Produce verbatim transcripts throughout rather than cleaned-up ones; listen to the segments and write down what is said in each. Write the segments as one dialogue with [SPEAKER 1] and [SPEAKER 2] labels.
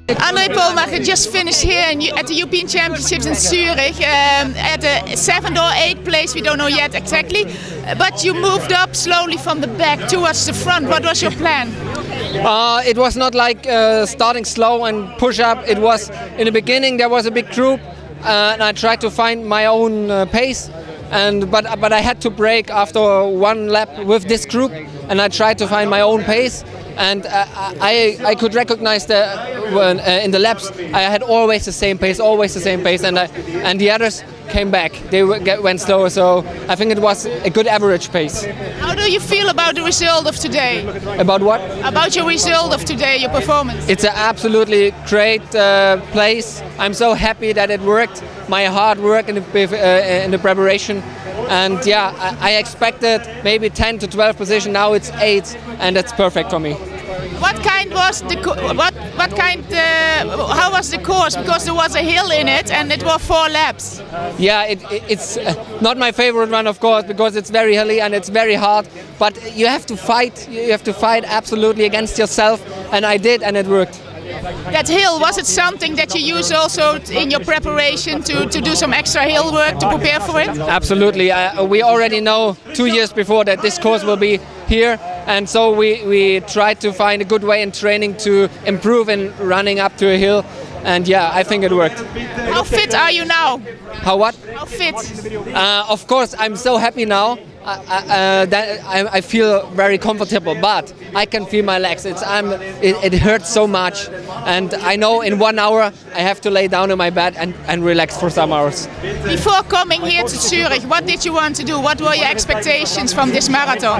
[SPEAKER 1] André Poelmacher just finished here in, at the European Championships in Zurich um, at the seventh or eighth place, we don't know yet exactly, but you moved up slowly from the back towards the front. What was your plan?
[SPEAKER 2] Uh, it was not like uh, starting slow and push up. It was, in the beginning there was a big group uh, and I tried to find my own uh, pace, and but, but I had to break after one lap with this group, and I tried to find my own pace. And uh, I, I could recognize that when, uh, in the laps I had always the same pace, always the same pace, and I, and the others came back. They went slower, so I think it was a good average pace.
[SPEAKER 1] How do you feel about the result of today?
[SPEAKER 2] About what?
[SPEAKER 1] About your result of today, your performance.
[SPEAKER 2] It's an absolutely great uh, place. I'm so happy that it worked. My hard work in the, uh, in the preparation. And yeah, I, I expected maybe ten to twelve position. Now it's eight, and that's perfect for me.
[SPEAKER 1] What kind was the what what kind? Uh, how was the course? Because there was a hill in it, and it was four laps.
[SPEAKER 2] Yeah, it, it, it's uh, not my favorite one, of course, because it's very hilly and it's very hard. But you have to fight. You have to fight absolutely against yourself, and I did, and it worked.
[SPEAKER 1] That hill, was it something that you use also in your preparation to, to do some extra hill work to prepare for it?
[SPEAKER 2] Absolutely. Uh, we already know two years before that this course will be here, and so we, we tried to find a good way in training to improve in running up to a hill, and yeah, I think it worked.
[SPEAKER 1] How fit are you now?
[SPEAKER 2] How what?
[SPEAKER 1] How fit?
[SPEAKER 2] Uh, of course, I'm so happy now. Uh, uh, that I, I feel very comfortable, but I can feel my legs. It's I'm, it, it hurts so much, and I know in one hour I have to lay down in my bed and, and relax for some hours.
[SPEAKER 1] Before coming here to Zurich, what did you want to do? What were your expectations from this marathon?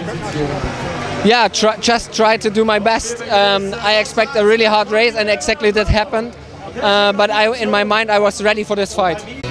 [SPEAKER 2] Yeah, try, just try to do my best. Um, I expect a really hard race, and exactly that happened. Uh, but I, in my mind, I was ready for this fight.